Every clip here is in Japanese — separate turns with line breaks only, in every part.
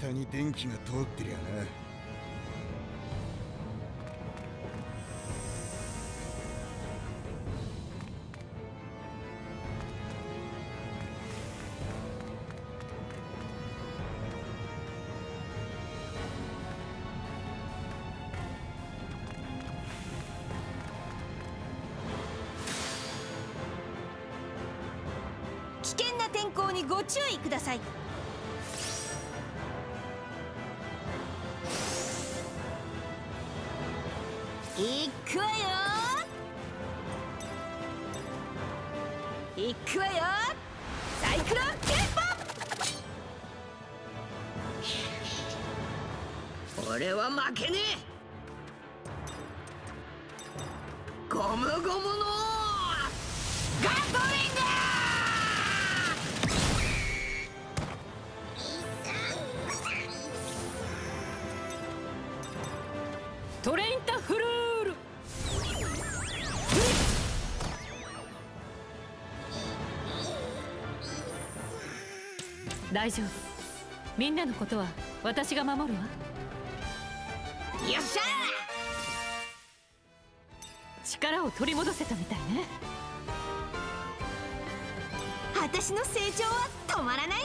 下に電気が通ってりゃな。
危険な天候にご注意ください。いくわよいくわよ、サイクロンテンポ。俺は負けねえ。ゴムゴムのガトリング。トレインタフルール。大丈夫、みんなのことは私が守るわ。よっしゃー。力を取り戻せたみたいね。私の成長は止まらない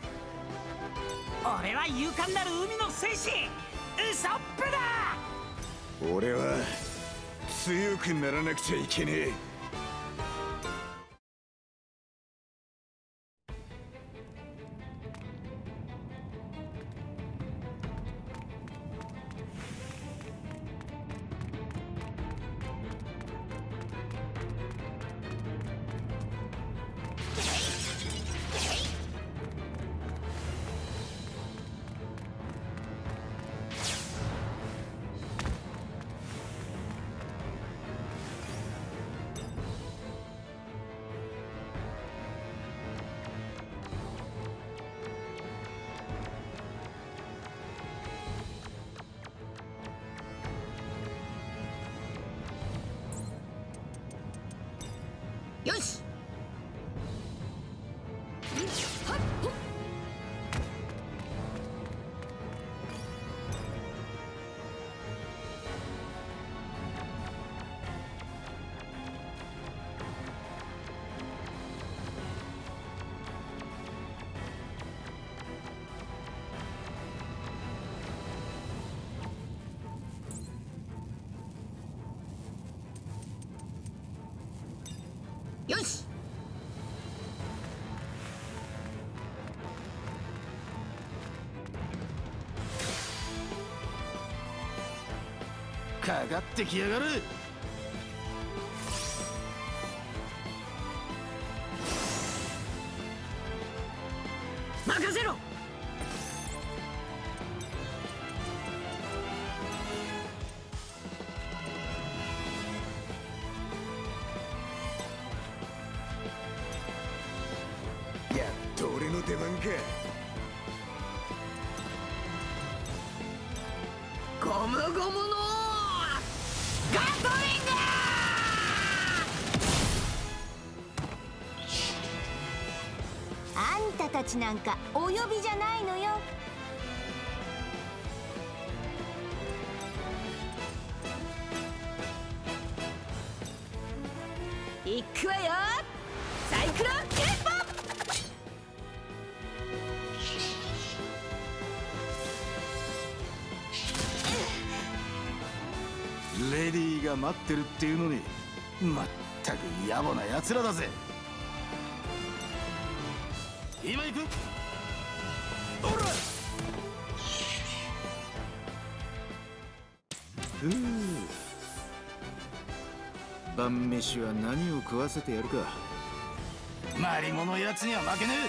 わ。俺は勇敢なる海の戦士ウソップだ。
俺は強くならなくちゃいけねえ。
よし。よし。
かかってきやがる。
任せろ。
やっと俺の出番か。
ゴムゴムのガトリング。あんたたちなんかお呼びじゃないのよ。いくわよ、サイクロンテンポ。
レディーが待ってるっていうのに、まったく野暮な奴らだぜ。今行く。おら。ふう、晩飯は何を食わせてやるか。マリモのやつには負けね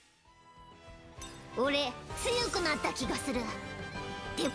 え。
俺強くなった気がする。で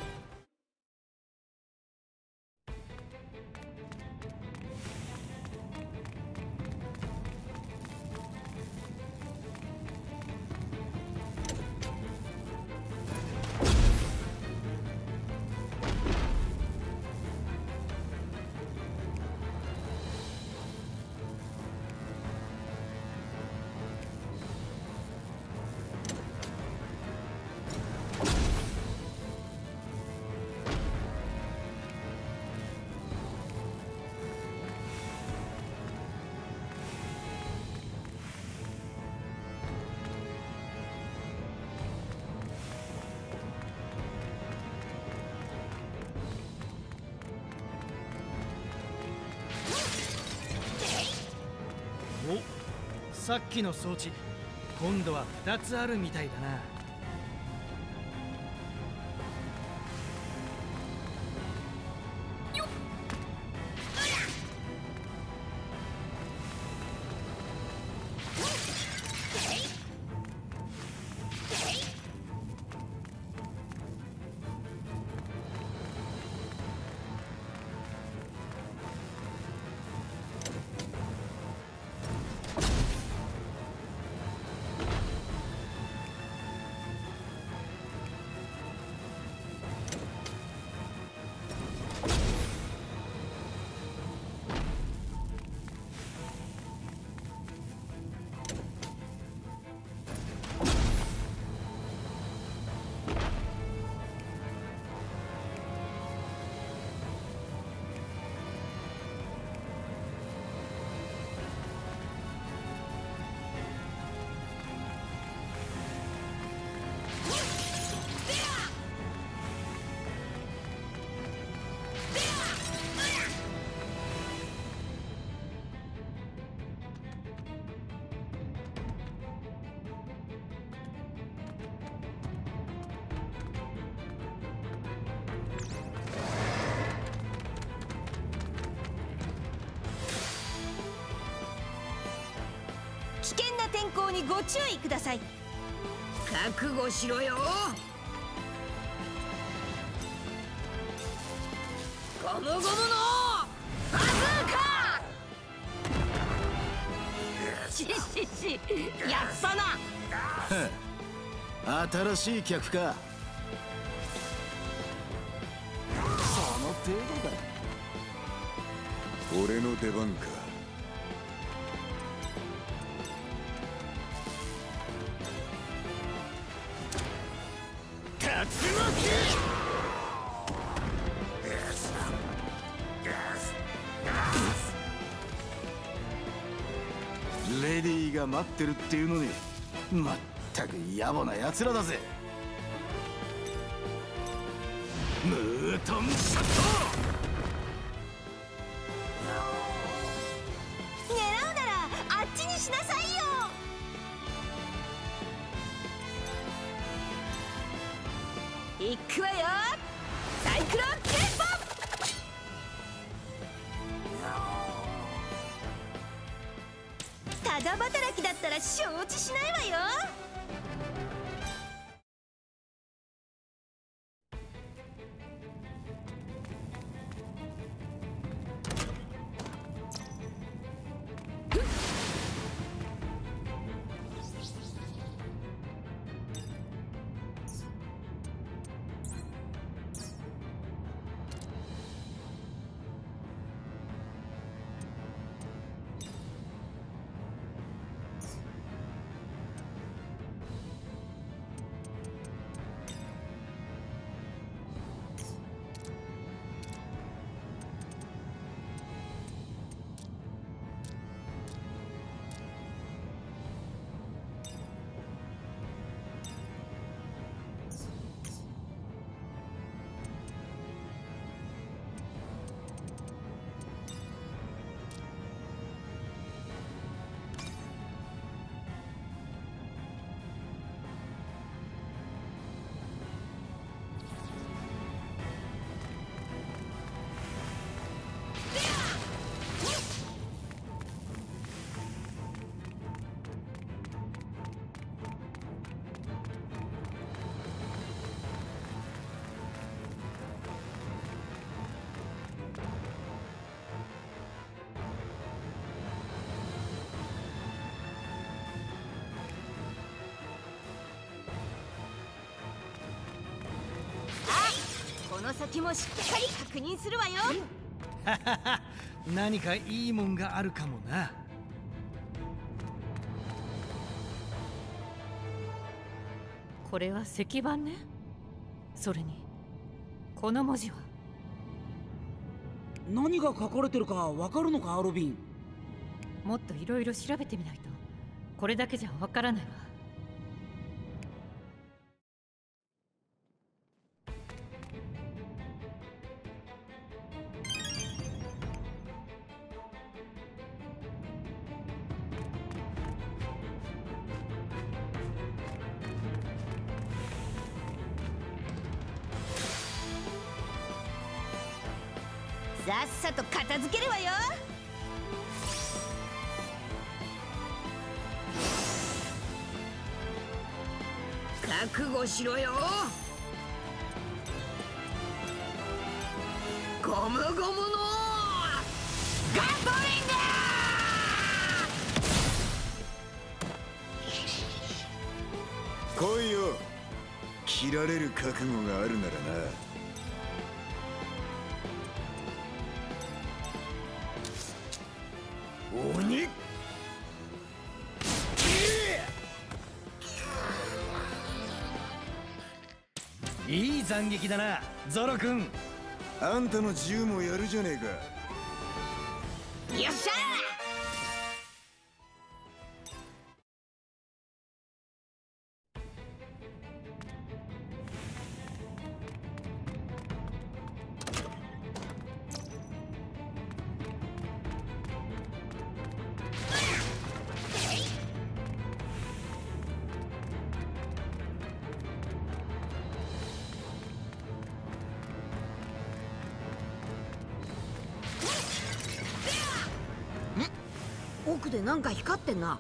さっきの装置、今度は2つあるみたいだな。
危険な天候にご注意ください。覚悟しろよ。ゴムゴムのバズーカ。しやった
な。新しい客か。その程度だ。
俺の出番か。
レディーが待ってるっていうのに、まったく野暮な奴らだぜ。ムートンシャット。
狙うならあっちにしなさいよ。行くわよ、サイクロンテンポ。ただ働きだったら承知しないわよ。この先もしっかり確認するわよ。
何かいいもんがあるかもな。
これは石板ね。それにこの文字は。
何が書かれてるかわかるのか、アロビン。
もっといろいろ調べてみないとこれだけじゃわからないわ。
さっさと片付けるわよ。覚悟しろよ。ゴムゴムのガトリング。
来いよ。切られる覚悟があるならな。鬼。
いい斬撃だなゾロ君。
あんたの銃もやるじゃねえか。
よっしゃ奥でなんか光ってんな。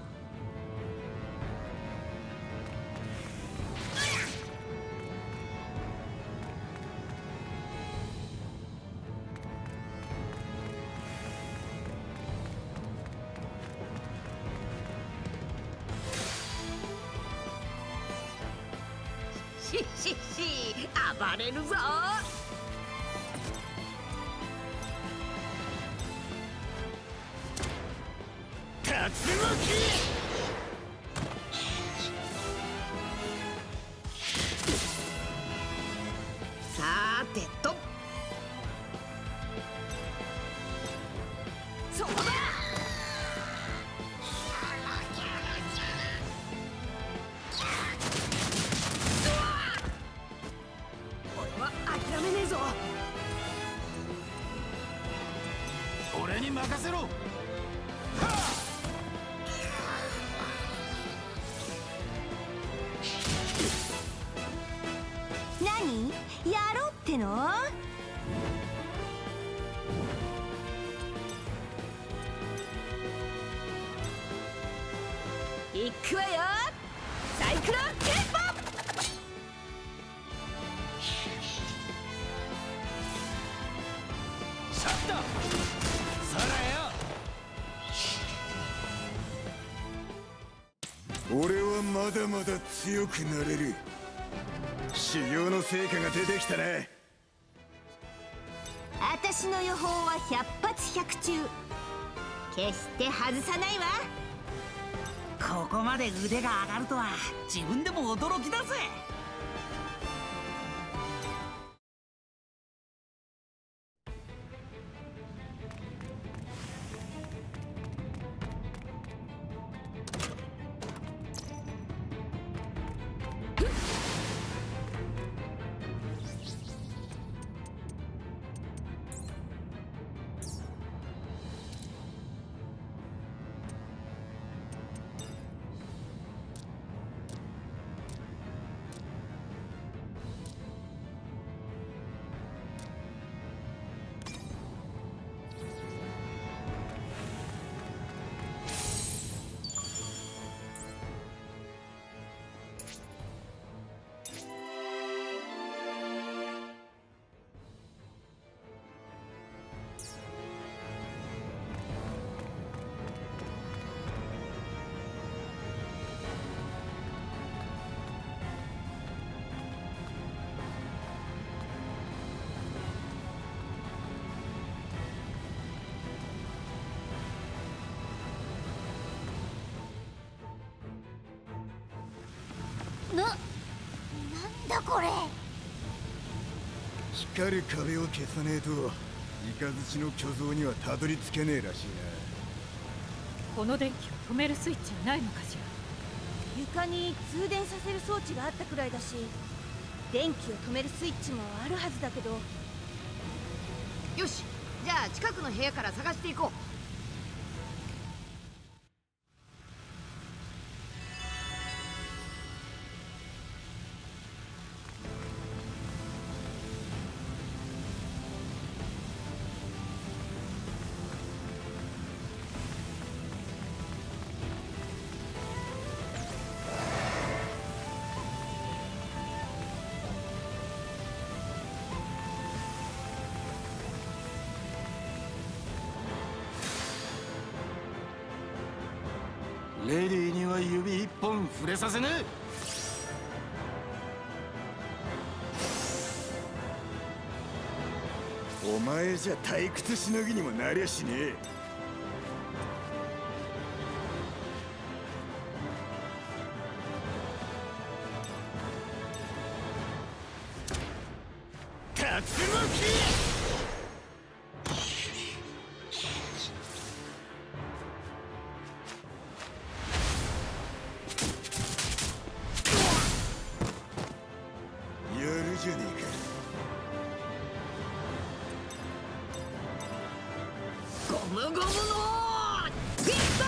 暴れるぞ。さてと、そこだ。俺は諦めねえぞ。
俺に任せろ。
何やろうっての？行くわよ。サイクロンテンポ。
シャットそらよ。
俺はまだまだ強くなれる。修行の成果が出てきたね。
私の予報は100発100中。決して外さないわ。
ここまで腕が上がるとは自分でも驚きだぜ。
なんだこれ。
光る壁を消さねえと雷の巨像にはたどり着けねえらしいな。
この電気を止めるスイッチはないのかしら。
床に通電させる装置があったくらいだし、電気を止めるスイッチもあるはずだけど。よし、じゃあ近くの部屋から探していこう。
触れさせねえ。お前じゃ退屈しのぎにもなりゃしねえ。竜巻！やるじゃねえか。
ゴムゴムのピスト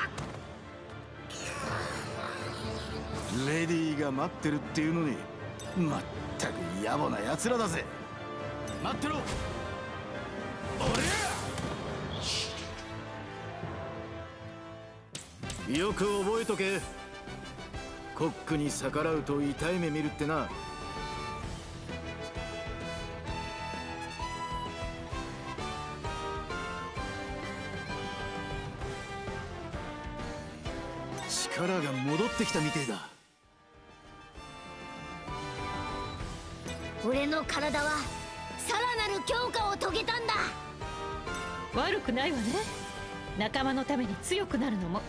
ル！
レディーが待ってるっていうのに、まったく野暮な奴らだぜ。待ってろ。俺よく覚えとけ。コックに逆らうと痛い目見るってな。力が戻ってきたみてえだ。
俺の体はさらなる強化を遂げたんだ。
悪くないわね。仲間のために強くなるのも。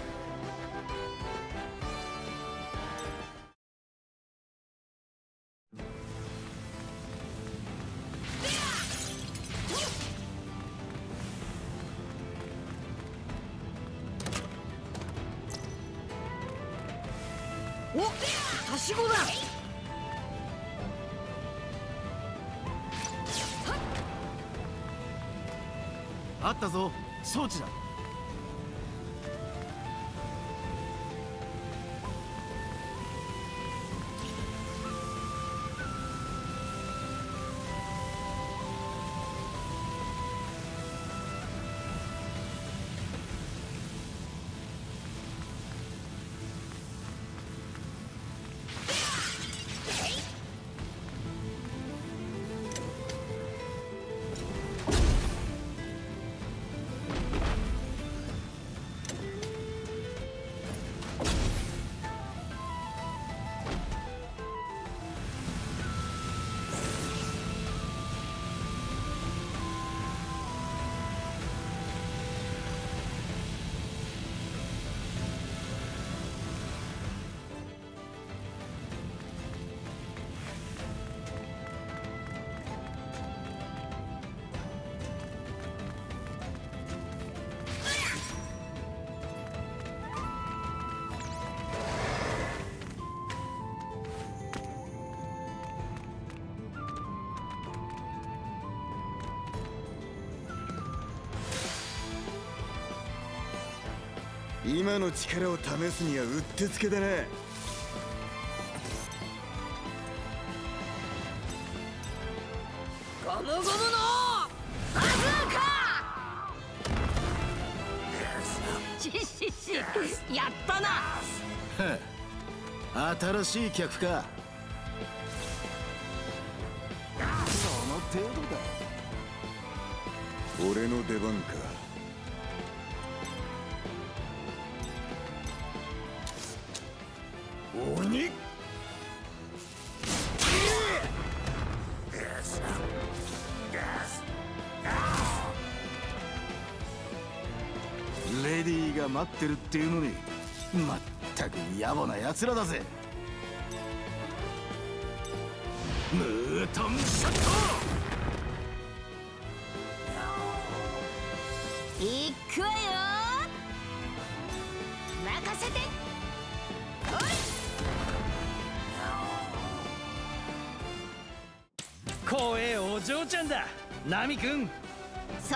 おっ、はしごだ。
あったぞ、装置だ。今の力を試すにはうってつけだな。
ゴムゴムのバズーカ！しやったな。
新しい客か。その程度だ。俺の出番か。鬼！レディーが待ってるっていうのに、まったく野暮な奴らだぜ。ムートンショット！
いくわよ。任せて。
怖えお嬢ちゃんだ、ナミ君。
そう、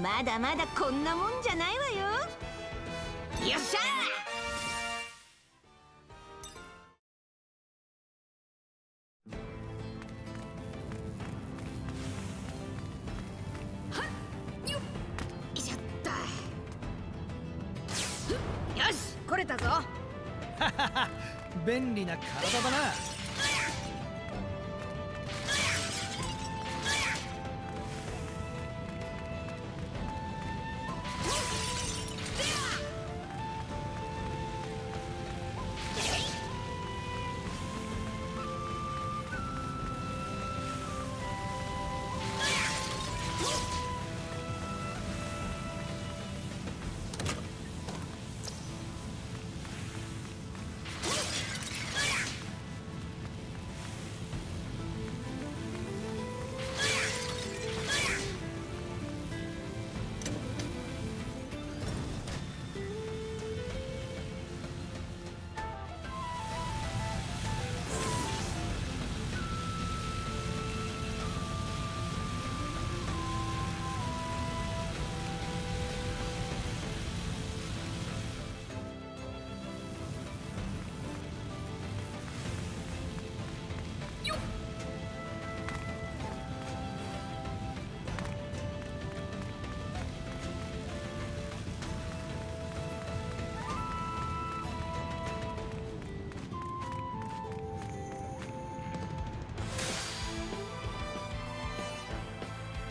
まだまだこんなもんじゃないわよ。よっしゃー。はっよいしょっと。よし、来れたぞ。
便利な体だな。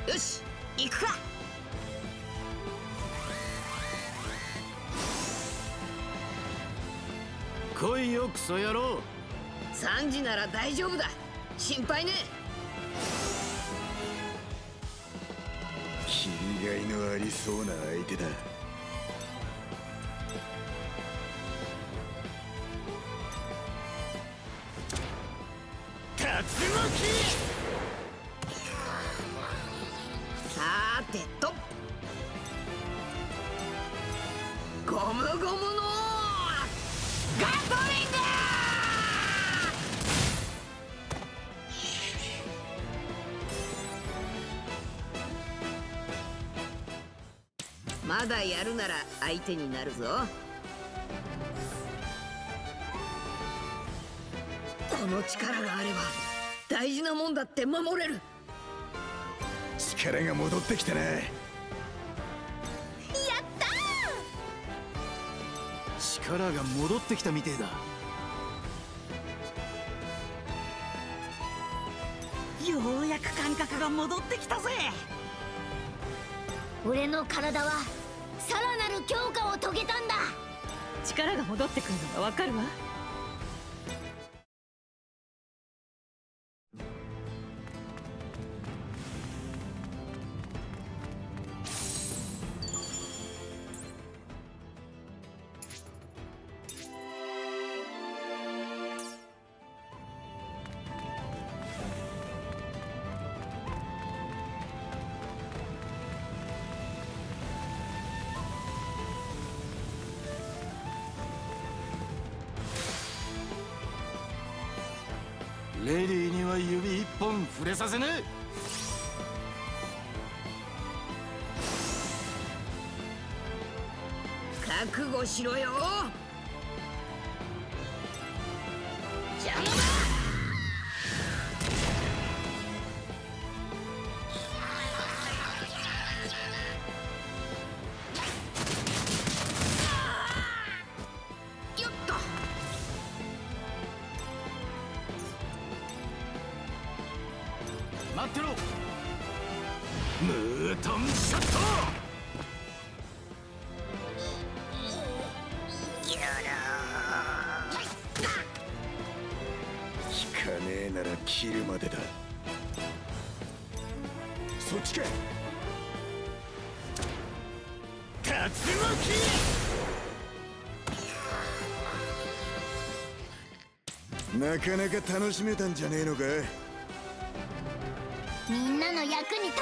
よし行くか。
来いよクソ野郎。
3時なら大丈夫だ、心配ね
切りがいのありそうな相手だ。竜巻。
さーてと、ゴムゴムのガトリング。まだやるなら相手になるぞ。この力があれば大事なもんだって守れる。
力が戻ってきたな。
やった
力が戻ってきたみてえだ。
ようやく感覚が戻ってきたぜ。
ー。俺の体はさらなる強化を遂げたんだ。
力が戻ってくるのがわかるわ。
レディーには指一本触れさせねえ。
覚悟しろよ。邪魔だ。よっと。
待ってろ。ムートンショット。効かねえなら切るまでだ。そっちか。竜巻。なかなか楽しめたんじゃねえのか。
みんなの役に立ってみせる。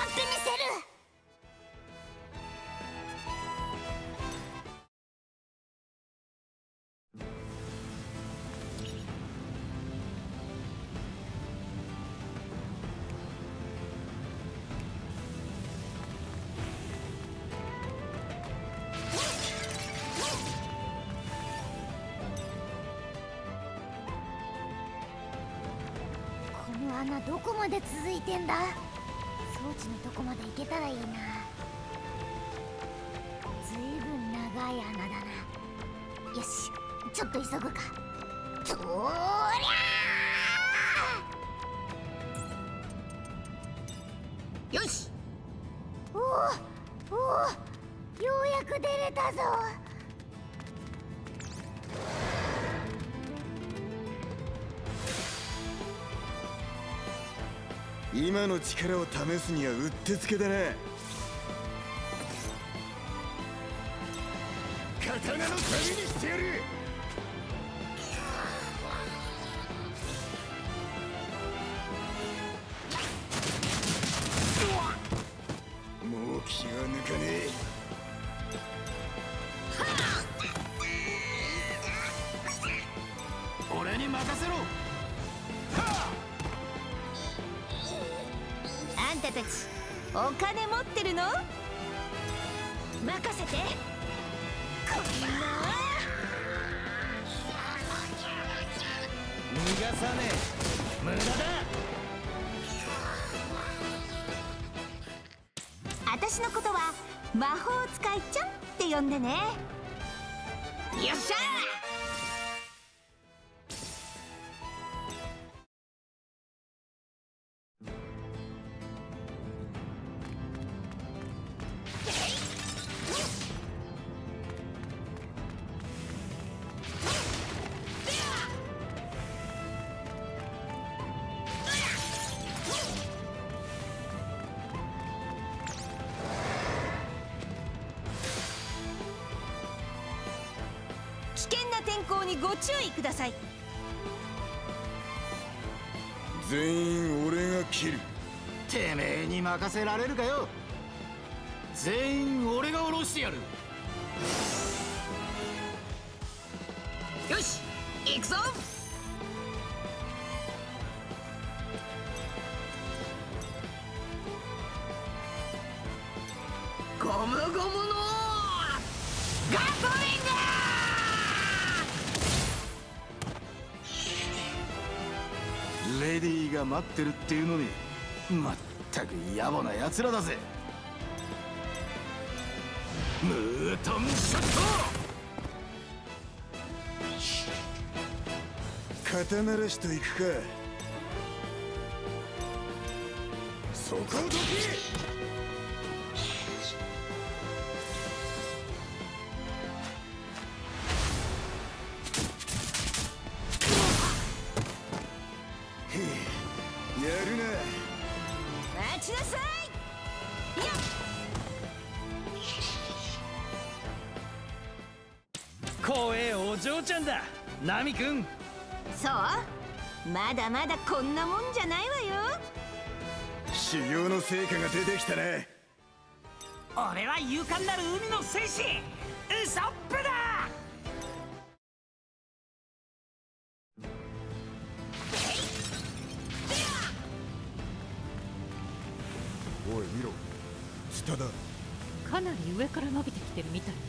この穴どこまで続いてんだ。装置のとこまで行けたらいいな。ずいぶん長い穴だな。よし、ちょっと急ぐか。そりゃ
よし。
おお、ようやく出れたぞ。
今の力を試すにはうってつけだな。刀の旅にしてやる。もう気が抜かねえ。俺に任せろ。
あんたたちお金持ってるの？任せて。こんな
逃がさねえ。無駄だ。
私のことは魔法使いちゃんって呼んでね。よっしゃー。 険な天候にご注意ください。
全員俺が切る。てめえに任せられるかよ。全員俺が下ろしてやる。
よし行くぞ。ゴムゴムのガトリン
グ。レディーが待ってるっていうのに、まったく野暮な奴らだぜ。ムートンショット。肩慣らしといくか。そこをどけ。やるな。
待ちなさい。やっ
光栄お嬢ちゃんだナミ君。
そう、まだまだこんなもんじゃないわよ。
修行の成果が出てきたね。
俺は勇敢なる海の戦士ウソップだ。
おい見ろ、下だ。
かなり上から伸びてきてるみたいね。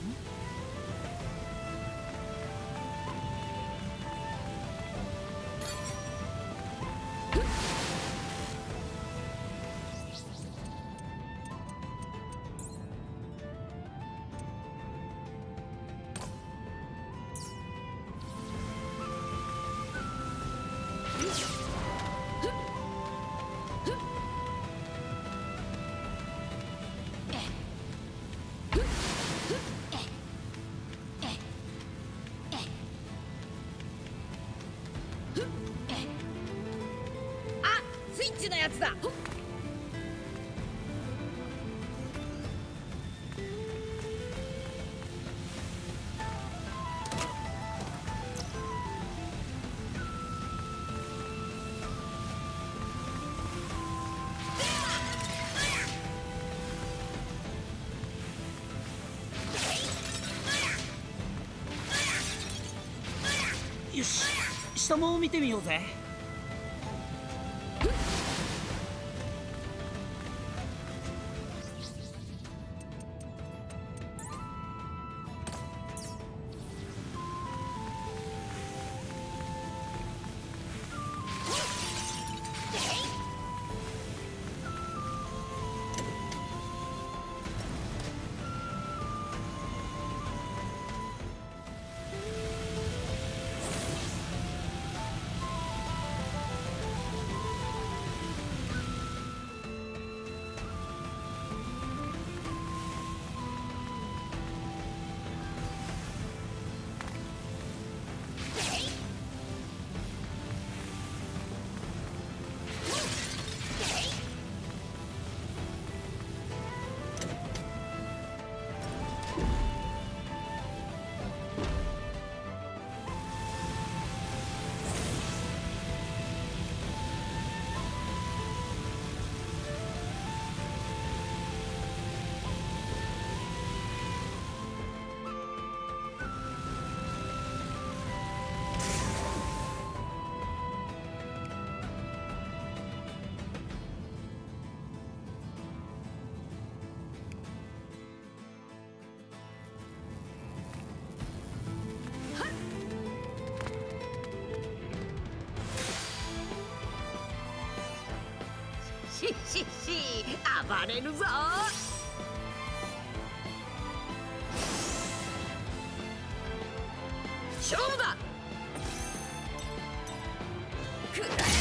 スイッチのやつだ。
よし下も見てみようぜ。
ししし暴れるぞ。勝負だ。くらえ。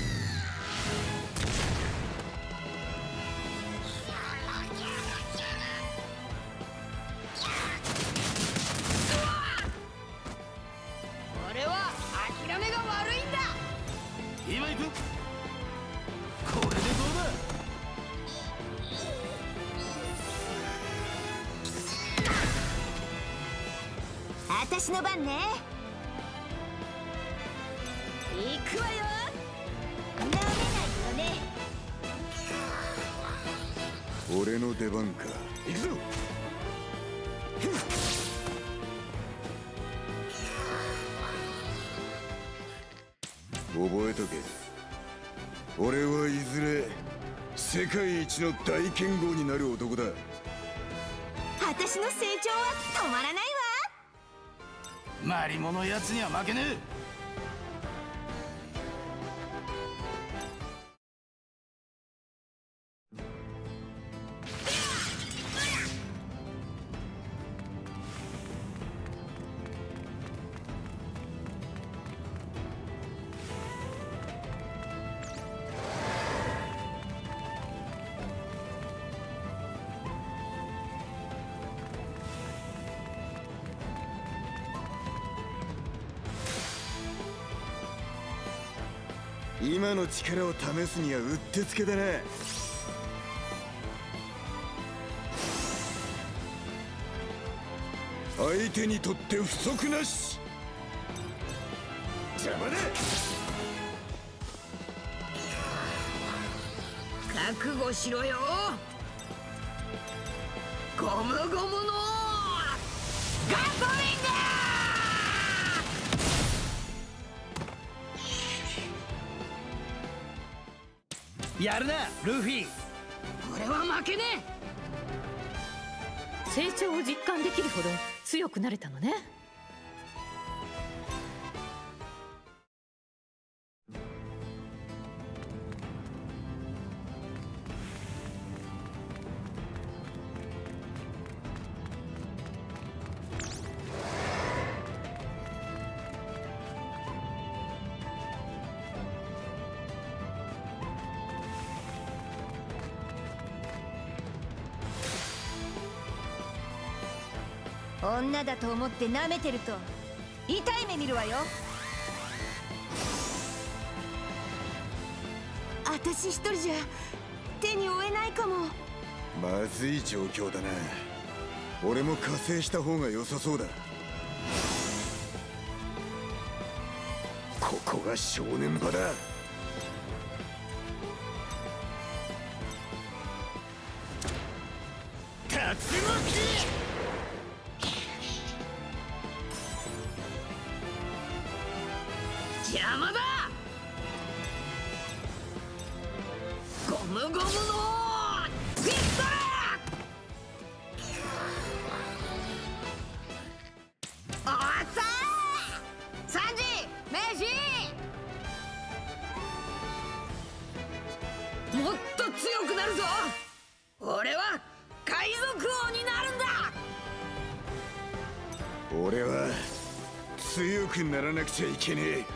俺は諦めが悪いんだ。
今行く。これでどうだ。
当
私の番ね。
行くわよ。
なめないよね。
俺の出番か。行くぞ。覚えとけ。俺はいずれ世界一の大剣豪になる男だ。
私の成長は止まらないわ。
マリモのやつには負けねえ。今の力を試すにはうってつけだな。相手にとって不足なし。邪魔だ。
覚悟しろよ。ゴムゴムのガトリング。
やるなルフィ。
俺は負けね
成長を実感できるほど強くなれたのね。
女だと思って舐めてると痛い目見るわよ。私一人じゃ手に負えないかも。
まずい状況だな。俺も加勢した方が良さそうだ。ここが正念場だ。竜巻。
邪魔だ。ゴムゴムのピストル。おっさーサンジ飯。もっと強くなるぞ。俺は海賊王になるんだ。
俺は強くならなくちゃいけねえ。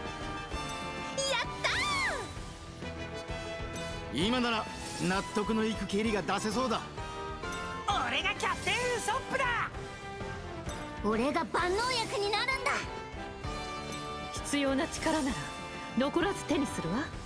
今なら納得のいく蹴りが出せそうだ。
俺がキャプテンウソップだ。
俺が万能薬になるんだ。
必要な力なら残らず手にするわ。